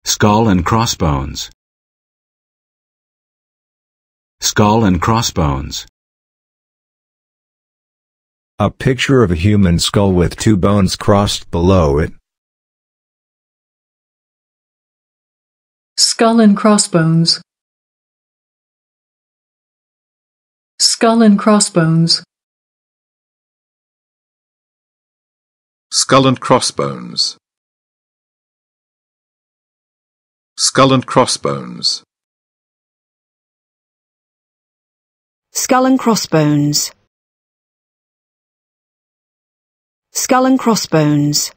Skull and crossbones. Skull and crossbones. A picture of a human skull with two bones crossed below it. Skull and crossbones. Skull and crossbones. Skull and crossbones. Skull and crossbones. Skull and crossbones. Skull and crossbones.